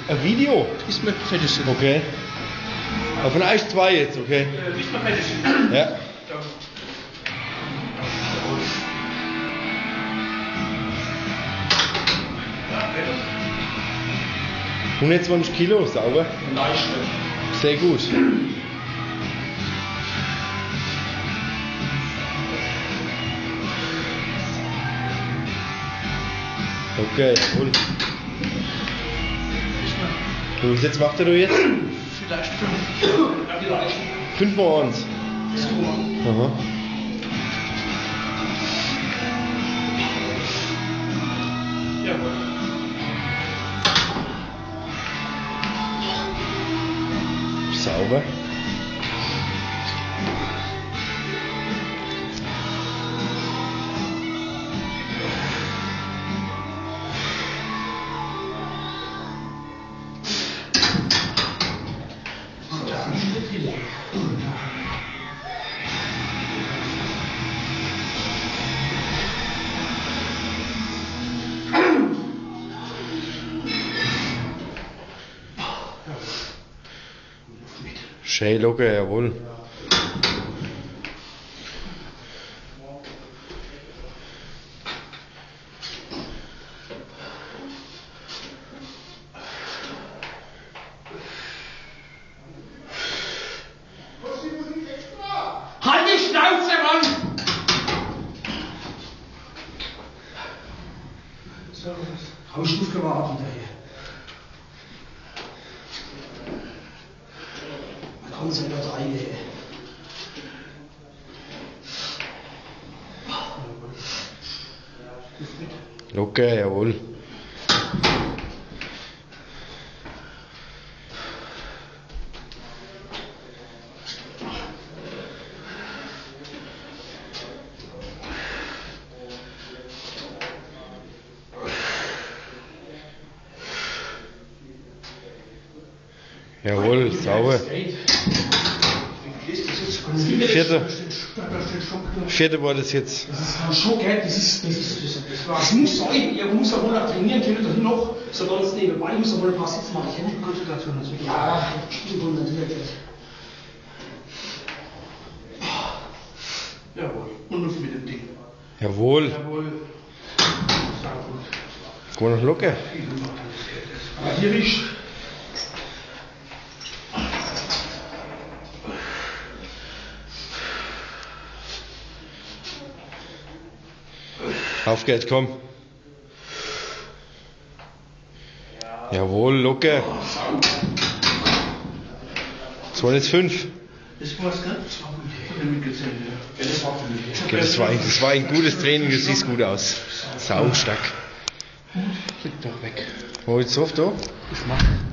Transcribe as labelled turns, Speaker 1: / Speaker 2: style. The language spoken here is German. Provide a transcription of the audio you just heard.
Speaker 1: Ein Video?
Speaker 2: Ist mir fertig.
Speaker 1: Okay. Aber von euch zwei jetzt, okay?
Speaker 2: Ist mir fertig.
Speaker 1: Ja. 120 Kilo, sauber.
Speaker 2: Leichte.
Speaker 1: Sehr gut. Okay, cool. Und was jetzt macht er jetzt?
Speaker 2: Vielleicht 5. Ja, vielleicht.
Speaker 1: 5 mal 1. Aha.
Speaker 2: Jawohl.
Speaker 1: Sauber. Schön locker, jawohl.
Speaker 2: Halt die Schnauze, Mann! So, hab ich nicht gewartet hinterher. Man kann sich nicht reinlegen.
Speaker 1: Locker, jawohl. Jawohl, sauber. Vierte war das jetzt.
Speaker 2: Das ist schon geil, das muss sein. Ihr muss ja wohl noch trainieren, können das noch, so ganz nebenbei, muss ja wohl ein paar Sitz machen. Ich hätte die Konzentration natürlich. Ja, stimmt natürlich. Jawohl, und noch mit dem Ding.
Speaker 1: Jawohl.
Speaker 2: Jawohl.
Speaker 1: Guck mal noch locker.
Speaker 2: Aber hier ist.
Speaker 1: Auf geht's, komm. Jawohl, locker. Das waren jetzt 5.
Speaker 2: Das war's, gell? Das war gut. Ich hab mitgezählt, ja. Das war für mich.
Speaker 1: Okay, das war ein gutes Training, das sieht gut aus. Sau stark.
Speaker 2: Liegt doch weg.
Speaker 1: Wo ist es drauf da?
Speaker 2: Ich mach.